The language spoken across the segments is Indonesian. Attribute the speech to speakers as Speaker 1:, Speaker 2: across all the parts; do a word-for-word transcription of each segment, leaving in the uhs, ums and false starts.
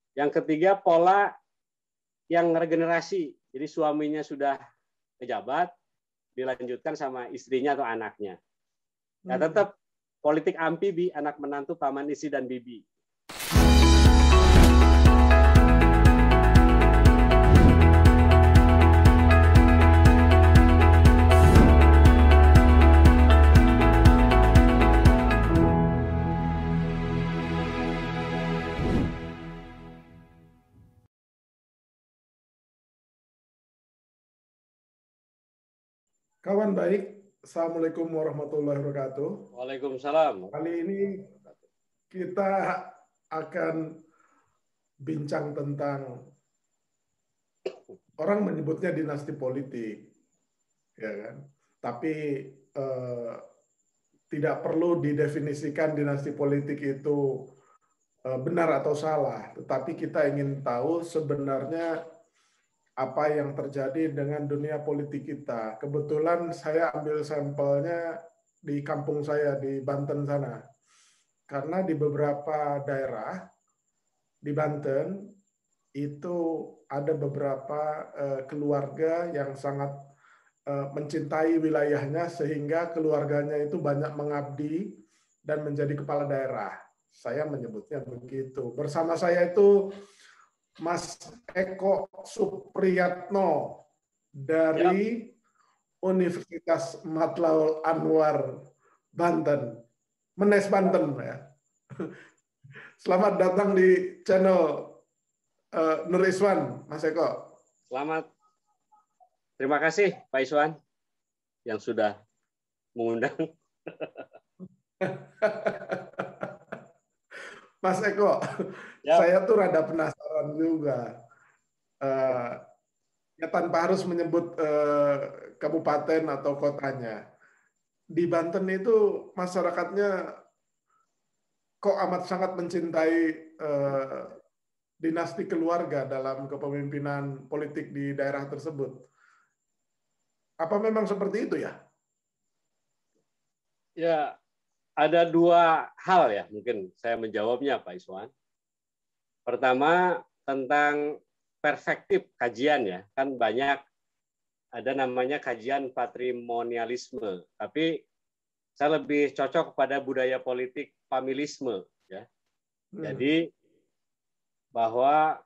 Speaker 1: Yang ketiga, pola yang regenerasi. Jadi suaminya sudah pejabat, dilanjutkan sama istrinya atau anaknya. Ya tetap politik amfibi, anak menantu, paman, istri, dan bibi.
Speaker 2: Kawan baik, Assalamualaikum warahmatullahi wabarakatuh.
Speaker 1: Waalaikumsalam.
Speaker 2: Kali ini kita akan bincang tentang orang menyebutnya dinasti politik, ya kan? Tapi eh, tidak perlu didefinisikan dinasti politik itu eh, benar atau salah, tetapi kita ingin tahu sebenarnya apa yang terjadi dengan dunia politik kita. Kebetulan saya ambil sampelnya di kampung saya di Banten sana. Karena di beberapa daerah di Banten itu ada beberapa uh, keluarga yang sangat uh, mencintai wilayahnya sehingga keluarganya itu banyak mengabdi dan menjadi kepala daerah. Saya menyebutnya begitu. Bersama saya itu Mas Eko Supriyatno dari yep. Universitas Matlaul Anwar Banten, Menes Banten ya. Selamat datang di channel uh, Nur Iswan, Mas Eko.
Speaker 1: Selamat. Terima kasih Pak Iswan yang sudah mengundang.
Speaker 2: Mas Eko, yep. Saya tuh rada penasaran juga. Uh, ya tanpa harus menyebut uh, kabupaten atau kotanya. Di Banten itu masyarakatnya kok amat sangat mencintai uh, dinasti keluarga dalam kepemimpinan politik di daerah tersebut. Apa memang seperti itu ya?
Speaker 1: Ya, ada dua hal ya mungkin saya menjawabnya Pak Iswan. Pertama tentang perspektif kajian ya, kan banyak ada namanya kajian patrimonialisme, tapi saya lebih cocok kepada budaya politik familisme ya. Hmm. Jadi bahwa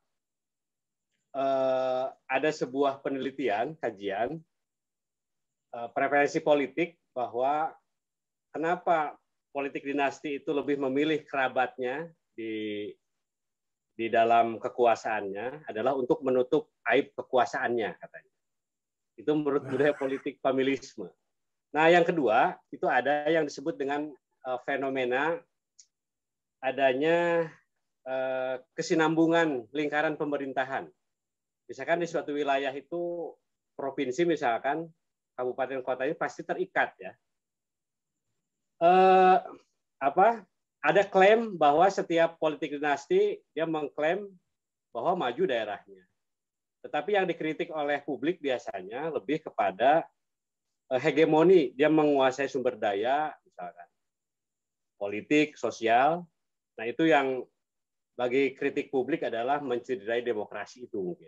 Speaker 1: eh, ada sebuah penelitian kajian eh, preferensi politik bahwa kenapa politik dinasti itu lebih memilih kerabatnya di di dalam kekuasaannya adalah untuk menutup aib kekuasaannya katanya. Itu menurut budaya politik familisme. Nah, yang kedua itu ada yang disebut dengan uh, fenomena adanya uh, kesinambungan lingkaran pemerintahan. Misalkan di suatu wilayah itu provinsi misalkan kabupaten kota ini pasti terikat ya. Uh, apa? Ada klaim bahwa setiap politik dinasti dia mengklaim bahwa maju daerahnya. Tetapi yang dikritik oleh publik biasanya lebih kepada hegemoni, dia menguasai sumber daya, misalkan politik, sosial. Nah itu yang bagi kritik publik adalah mencederai demokrasi itu mungkin.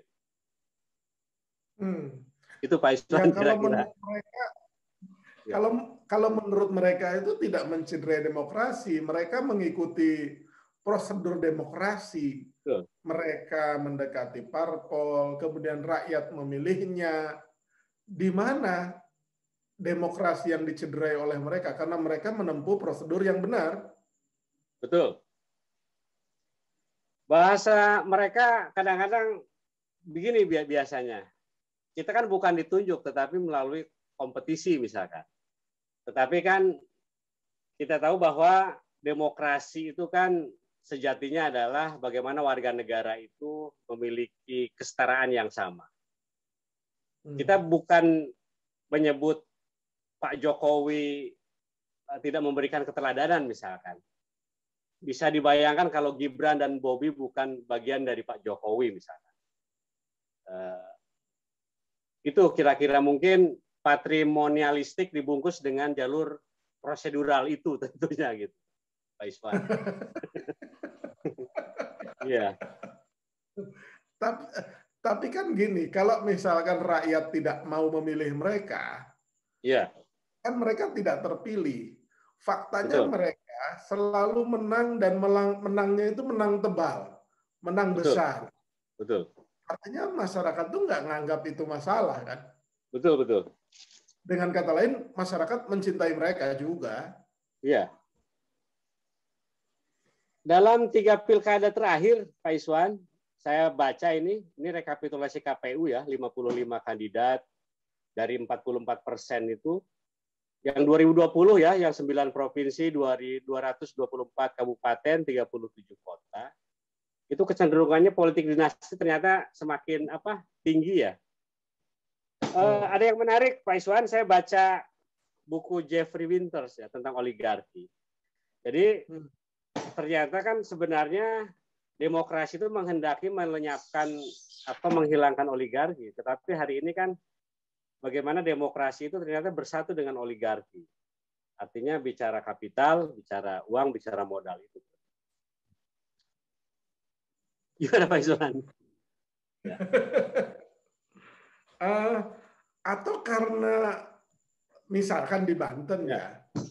Speaker 2: Hmm.
Speaker 1: Itu Pak Iswan
Speaker 2: ya, kira-kira. Kalau kalau menurut mereka itu tidak mencederai demokrasi, mereka mengikuti prosedur demokrasi. Betul. Mereka mendekati parpol, kemudian rakyat memilihnya. Di mana demokrasi yang dicederai oleh mereka? Karena mereka menempuh prosedur yang benar.
Speaker 1: Betul. Bahasa mereka kadang-kadang begini biasanya. Kita kan bukan ditunjuk, tetapi melalui kompetisi misalkan. Tetapi kan kita tahu bahwa demokrasi itu kan sejatinya adalah bagaimana warga negara itu memiliki kesetaraan yang sama. Kita bukan menyebut Pak Jokowi tidak memberikan keteladanan misalkan. Bisa dibayangkan kalau Gibran dan Bobi bukan bagian dari Pak Jokowi misalkan. Itu kira-kira mungkin patrimonialistik dibungkus dengan jalur prosedural itu tentunya gitu, Pak Iswan. Iya.
Speaker 2: Tapi, tapi kan gini, kalau misalkan rakyat tidak mau memilih mereka,
Speaker 1: Iya,
Speaker 2: kan mereka tidak terpilih. Faktanya
Speaker 1: betul,
Speaker 2: mereka selalu menang dan melang- menangnya itu menang tebal, menang
Speaker 1: betul,
Speaker 2: besar.
Speaker 1: betul,
Speaker 2: Artinya masyarakat tuh nggak nganggap itu masalah kan.
Speaker 1: betul, betul.
Speaker 2: Dengan kata lain, masyarakat mencintai mereka juga.
Speaker 1: Iya. Dalam tiga pilkada terakhir, Pak Iswan, saya baca ini, ini rekapitulasi K P U ya, lima puluh lima kandidat dari empat puluh empat persen itu. Yang dua ribu dua puluh ya, yang sembilan provinsi, dua ratus dua puluh empat kabupaten, tiga puluh tujuh kota. Itu kecenderungannya politik dinasti ternyata semakin apa tinggi ya. Uh, ada yang menarik, Pak Iswan, saya baca buku Jeffrey Winters ya tentang oligarki. Jadi ternyata kan sebenarnya demokrasi itu menghendaki melenyapkan apa menghilangkan oligarki, tetapi hari ini kan bagaimana demokrasi itu ternyata bersatu dengan oligarki. Artinya bicara kapital, bicara uang, bicara modal itu. Gimana Pak Iswan? Ya.
Speaker 2: uh, atau karena misalkan di Banten ya. ya,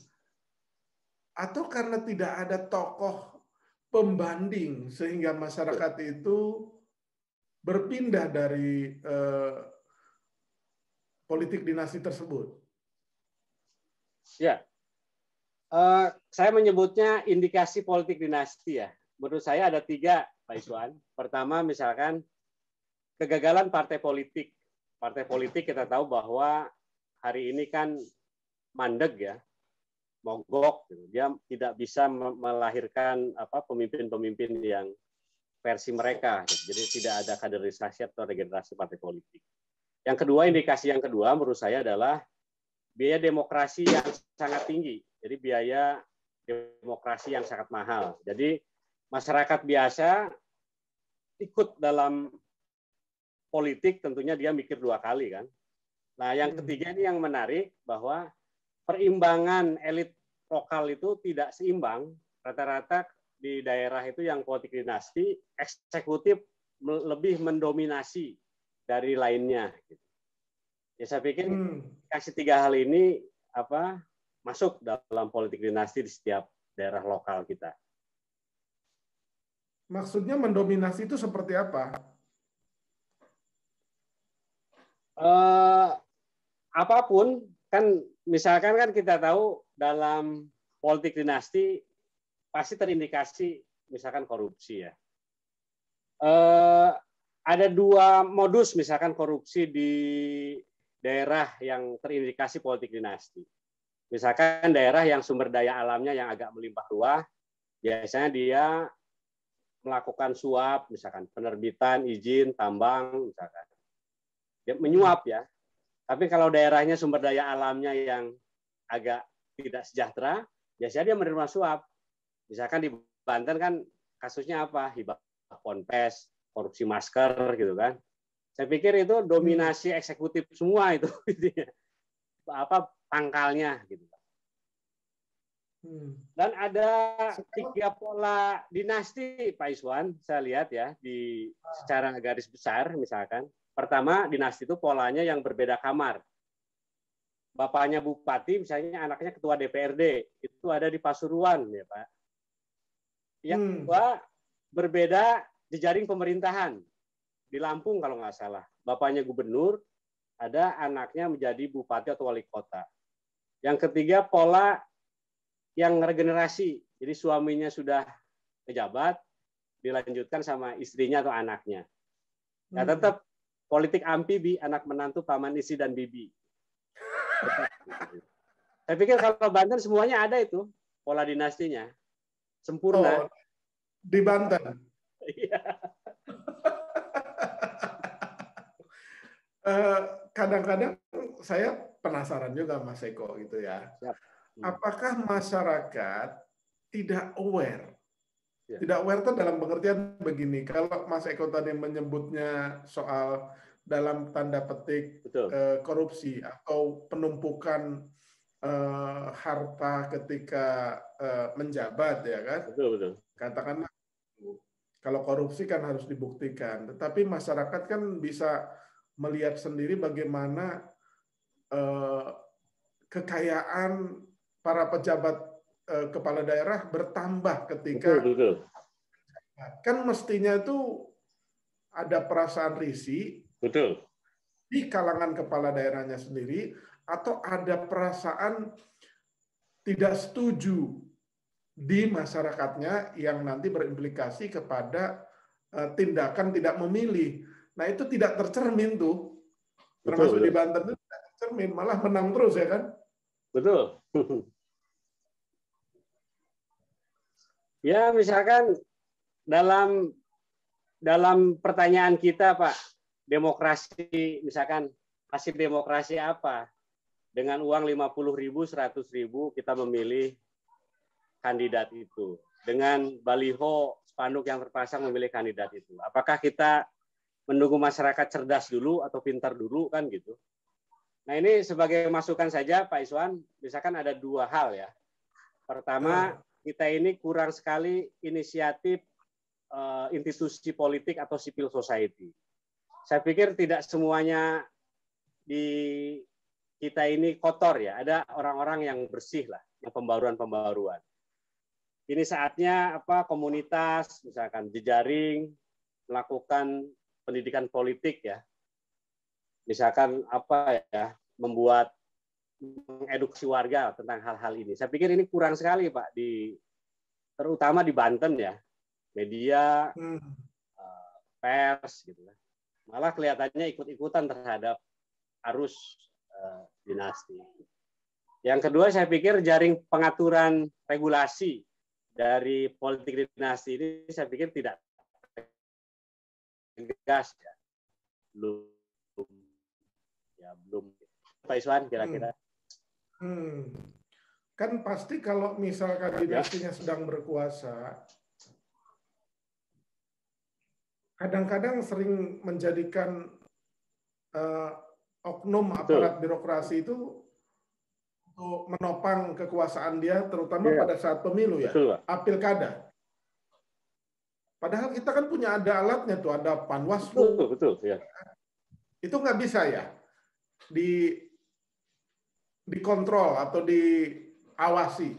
Speaker 2: atau karena tidak ada tokoh pembanding sehingga masyarakat itu berpindah dari uh, politik dinasti tersebut.
Speaker 1: Ya, uh, saya menyebutnya indikasi politik dinasti ya. Menurut saya ada tiga, Pak Iswan. Pertama, misalkan kegagalan partai politik. Partai politik kita tahu bahwa hari ini kan mandek ya, mogok. Dia tidak bisa melahirkan apa pemimpin-pemimpin yang versi mereka. Jadi tidak ada kaderisasi atau regenerasi partai politik. Yang kedua, indikasi yang kedua menurut saya adalah biaya demokrasi yang sangat tinggi. Jadi biaya demokrasi yang sangat mahal. Jadi masyarakat biasa ikut dalam politik tentunya dia mikir dua kali kan. Nah yang ketiga ini yang menarik bahwa perimbangan elit lokal itu tidak seimbang. Rata-rata di daerah itu yang politik dinasti, eksekutif lebih mendominasi dari lainnya. Ya saya pikir hmm. kasih tiga hal ini apa masuk dalam politik dinasti di setiap daerah lokal kita.
Speaker 2: Maksudnya mendominasi itu seperti apa?
Speaker 1: Uh, apapun kan misalkan kan kita tahu dalam politik dinasti pasti terindikasi misalkan korupsi ya. Uh, ada dua modus misalkan korupsi di daerah yang terindikasi politik dinasti. Misalkan daerah yang sumber daya alamnya yang agak melimpah ruah, biasanya dia melakukan suap, misalkan penerbitan izin tambang, misalkan dia menyuap ya. Tapi kalau daerahnya sumber daya alamnya yang agak tidak sejahtera, biasanya dia menerima suap. Misalkan di Banten kan kasusnya apa? Hibah ponpes, korupsi masker gitu kan. Saya pikir itu dominasi eksekutif semua itu, apa pangkalnya gitu. Dan ada tiga pola dinasti, Pak Iswan, saya lihat ya di secara garis besar, misalkan. Pertama, dinasti itu polanya yang berbeda kamar. Bapaknya bupati, misalnya anaknya ketua D P R D, itu ada di Pasuruan, ya Pak. Yang kedua, berbeda jejaring pemerintahan. Di Lampung kalau nggak salah, bapaknya gubernur, ada anaknya menjadi bupati atau wali kota. Yang ketiga pola yang regenerasi, jadi suaminya sudah pejabat, dilanjutkan sama istrinya atau anaknya. Nah tetap politik amfibi, anak menantu, paman, istri dan bibi. Saya pikir kalau Banten semuanya ada itu pola dinastinya, sempurna.
Speaker 2: Oh, di Banten.
Speaker 1: Iya.
Speaker 2: Kadang-kadang saya penasaran juga Mas Eko gitu ya. Siap. Hmm. Apakah masyarakat tidak aware? Ya. Tidak aware itu dalam pengertian begini. Kalau Mas Eko tadi menyebutnya soal dalam tanda petik eh, korupsi atau penumpukan eh, harta ketika eh, menjabat ya kan?
Speaker 1: Betul betul.
Speaker 2: Katakanlah Kalau korupsi kan harus dibuktikan. Tetapi masyarakat kan bisa melihat sendiri bagaimana eh, kekayaan para pejabat eh, kepala daerah bertambah
Speaker 1: Betul,
Speaker 2: ketika
Speaker 1: betul.
Speaker 2: kan mestinya itu ada perasaan risih
Speaker 1: Betul.
Speaker 2: di kalangan kepala daerahnya sendiri atau ada perasaan tidak setuju di masyarakatnya yang nanti berimplikasi kepada uh, tindakan tidak memilih. Nah itu tidak tercermin tuh,
Speaker 1: Betul,
Speaker 2: termasuk di
Speaker 1: betul.
Speaker 2: Banten itu tidak tercermin, malah menang terus ya kan?
Speaker 1: Betul. Ya misalkan dalam dalam pertanyaan kita Pak, demokrasi misalkan hasil demokrasi apa? Dengan uang lima puluh ribu, seratus ribu kita memilih kandidat itu. Dengan baliho spanduk yang terpasang memilih kandidat itu. Apakah kita menunggu masyarakat cerdas dulu atau pintar dulu kan gitu. Nah ini sebagai masukan saja Pak Iswan, misalkan ada dua hal ya. Pertama, kita ini kurang sekali inisiatif uh, institusi politik atau civil society. Saya pikir tidak semuanya di kita ini kotor ya, ada orang-orang yang bersih lah, yang pembaruan-pembaruan. Ini saatnya apa komunitas, misalkan jejaring, melakukan pendidikan politik ya, misalkan apa ya, membuat mengedukasi warga tentang hal-hal ini. Saya pikir ini kurang sekali Pak, di terutama di Banten ya, media, hmm. pers gitu. Malah kelihatannya ikut-ikutan terhadap arus uh, dinasti. Yang kedua, saya pikir jaring pengaturan regulasi dari politik dinasti ini, saya pikir tidak tegas ya, belum, ya belum. Pak Iswan, kira-kira.
Speaker 2: Hmm. Hmm. Kan pasti kalau misalkan dinastinya sedang berkuasa, kadang-kadang sering menjadikan uh, oknum aparat birokrasi itu untuk menopang kekuasaan dia, terutama ya. pada saat pemilu ya, betul, pilkada. Padahal kita kan punya ada alatnya tuh, ada Panwaslu.
Speaker 1: Betul, betul, ya.
Speaker 2: Itu nggak bisa ya di dikontrol atau diawasi.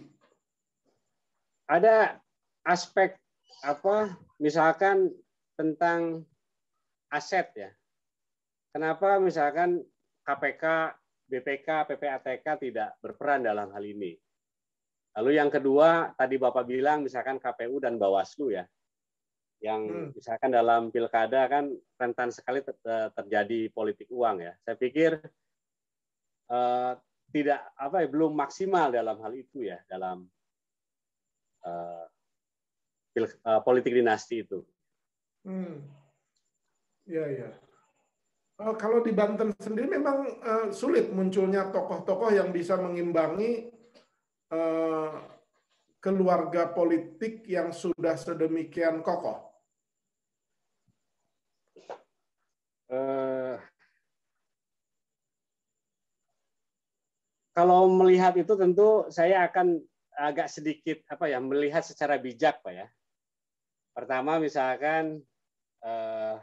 Speaker 1: Ada aspek apa, misalkan tentang aset ya. Kenapa misalkan K P K, B P K, P P A T K tidak berperan dalam hal ini? Lalu yang kedua, tadi Bapak bilang misalkan K P U dan Bawaslu ya, yang hmm. misalkan dalam pilkada kan rentan sekali terjadi politik uang ya. Saya pikir eh, tidak apa ya, belum maksimal dalam hal itu ya, dalam eh, pil, eh, politik dinasti itu.
Speaker 2: Hmm. Ya ya. Uh, kalau di Banten sendiri memang uh, sulit munculnya tokoh-tokoh yang bisa mengimbangi uh, keluarga politik yang sudah sedemikian kokoh.
Speaker 1: Uh, kalau melihat itu tentu saya akan agak sedikit apa ya, melihat secara bijak Pak ya. Pertama misalkan uh,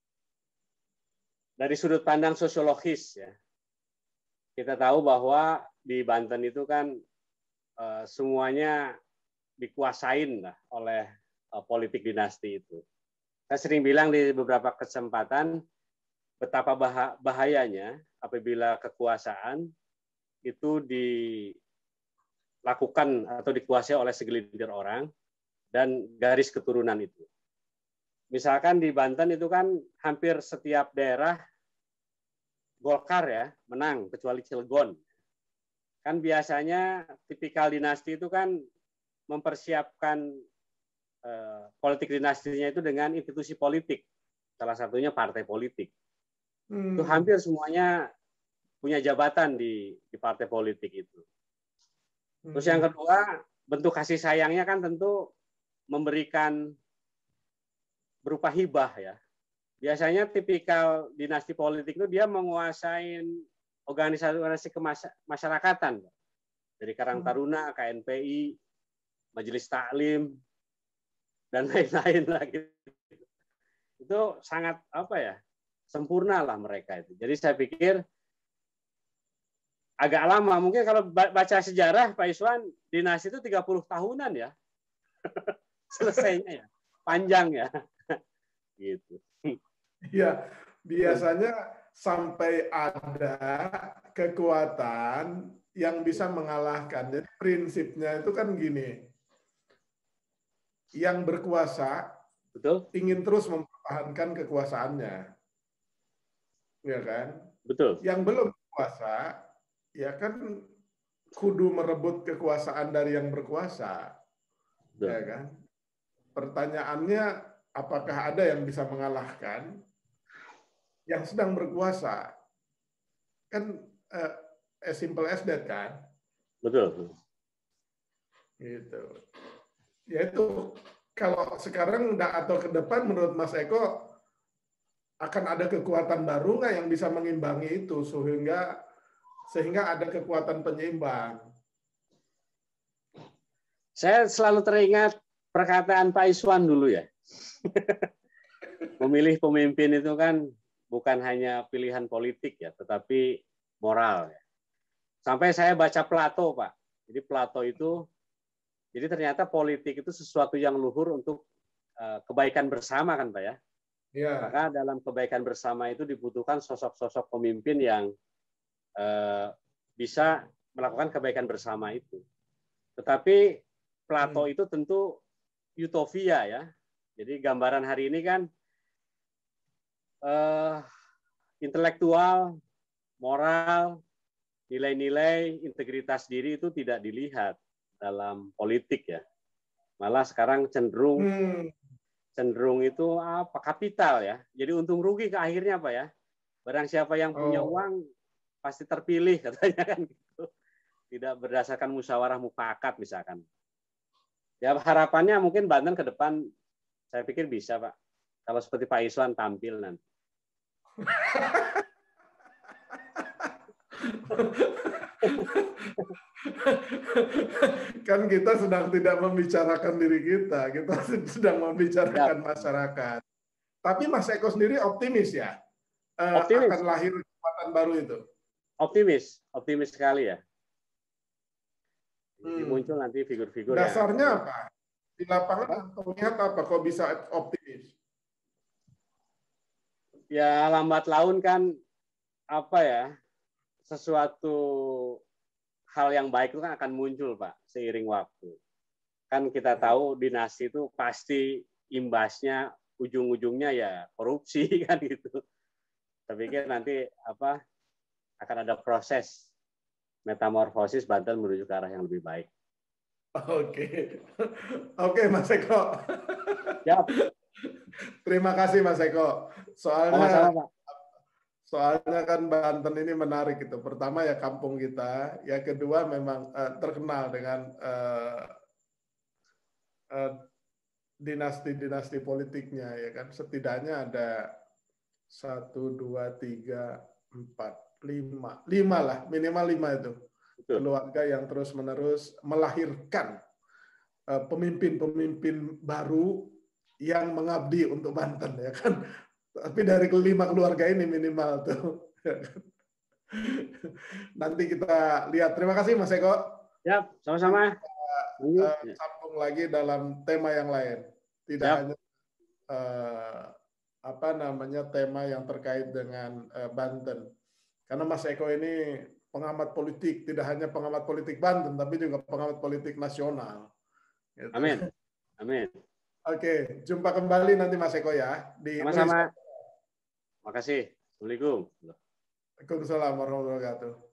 Speaker 1: dari sudut pandang sosiologis ya, kita tahu bahwa di Banten itu kan uh, semuanya dikuasain lah oleh uh, politik dinasti itu. Saya sering bilang di beberapa kesempatan betapa bah bahayanya apabila kekuasaan itu dilakukan atau dikuasai oleh segelintir orang dan garis keturunan itu. Misalkan di Banten itu kan hampir setiap daerah Golkar ya menang, kecuali Cilegon. Kan biasanya tipikal dinasti itu kan mempersiapkan eh, politik dinastinya itu dengan institusi politik. Salah satunya partai politik. Hmm. Itu hampir semuanya punya jabatan di, di partai politik itu. Terus yang kedua, bentuk kasih sayangnya kan tentu memberikan berupa hibah ya. Biasanya tipikal dinasti politik itu dia menguasai organisasi kemasyarakatan. Dari Karang Taruna, K N P I, Majelis Taklim, dan lain-lain lagi. Itu sangat apa ya, sempurna lah mereka itu. Jadi saya pikir agak lama. Mungkin kalau baca sejarah Pak Iswan, dinasti itu tiga puluh tahunan ya. Selesainya ya. Panjang ya. Gitu.
Speaker 2: Iya, biasanya sampai ada kekuatan yang bisa mengalahkan. Jadi prinsipnya itu kan gini. Yang berkuasa
Speaker 1: betul,
Speaker 2: ingin terus mempertahankan kekuasaannya. Ya kan?
Speaker 1: Betul.
Speaker 2: Yang belum berkuasa ya kan kudu merebut kekuasaan dari yang berkuasa. Betul. Ya kan? Pertanyaannya, apakah ada yang bisa mengalahkan yang sedang berkuasa? Kan uh, as simple as that kan?
Speaker 1: Betul.
Speaker 2: Gitu. Ya itu kalau sekarang atau ke depan menurut Mas Eko akan ada kekuatan baru nggak yang bisa mengimbangi itu sehingga sehingga ada kekuatan penyeimbang?
Speaker 1: Saya selalu teringat perkataan Pak Iswan dulu ya. Memilih pemimpin itu kan bukan hanya pilihan politik ya, tetapi moral ya. Sampai saya baca Plato, Pak. Jadi Plato itu, jadi ternyata politik itu sesuatu yang luhur untuk kebaikan bersama kan, Pak ya.
Speaker 2: Ya.
Speaker 1: Maka dalam kebaikan bersama itu dibutuhkan sosok-sosok pemimpin yang eh, bisa melakukan kebaikan bersama itu. Tetapi Plato hmm. itu tentu utopia ya. Jadi gambaran hari ini kan eh, intelektual, moral, nilai-nilai, integritas diri itu tidak dilihat dalam politik ya. Malah sekarang cenderung hmm. cenderung itu apa kapital ya. Jadi untung rugi ke akhirnya Pak ya. Barang siapa yang punya oh. uang pasti terpilih katanya kan gitu. Tidak berdasarkan musyawarah mufakat misalkan. Ya harapannya mungkin Banten ke depan saya pikir bisa Pak. Kalau seperti Pak Iswan tampil nanti.
Speaker 2: Kan kita sedang tidak membicarakan diri kita, kita sedang membicarakan ya. Masyarakat. Tapi Mas Eko sendiri optimis ya, optimis. Akan lahir kekuatan baru itu.
Speaker 1: Optimis, optimis sekali ya. Jadi hmm. muncul nanti figur-figur.
Speaker 2: Dasarnya
Speaker 1: yang...
Speaker 2: apa? Di lapangan terlihat apa? Kok bisa optimis?
Speaker 1: Ya lambat laun kan apa ya? Sesuatu hal yang baik itu kan akan muncul Pak seiring waktu. Kan kita tahu dinasti itu pasti imbasnya ujung-ujungnya ya korupsi kan gitu. Saya pikir nanti apa akan ada proses metamorfosis Banten menuju ke arah yang lebih baik.
Speaker 2: Oke, oke Mas Eko.
Speaker 1: Siap.
Speaker 2: Terima kasih Mas Eko. Soalnya.
Speaker 1: Sama-sama, Pak.
Speaker 2: Soalnya kan Banten ini menarik itu. Pertama ya kampung kita, yang kedua memang uh, terkenal dengan uh, uh, dinasti-dinasti politiknya ya kan. Setidaknya ada satu, dua, tiga, empat, lima, lima lah minimal lima itu Betul. Keluarga yang terus-menerus melahirkan pemimpin-pemimpin uh, baru yang mengabdi untuk Banten ya kan. Tapi dari kelima keluarga ini minimal tuh. Nanti kita lihat. Terima kasih Mas Eko.
Speaker 1: Ya, sama-sama.
Speaker 2: Kita uh, sambung lagi dalam tema yang lain. Tidak ya. hanya uh, apa namanya tema yang terkait dengan uh, Banten. Karena Mas Eko ini pengamat politik, tidak hanya pengamat politik Banten, tapi juga pengamat politik nasional. Gitu.
Speaker 1: Amin. Amin.
Speaker 2: Oke, jumpa kembali nanti Mas Eko ya.
Speaker 1: Sama-sama. Terima kasih. Assalamualaikum.
Speaker 2: Waalaikumsalam warahmatullahi wabarakatuh.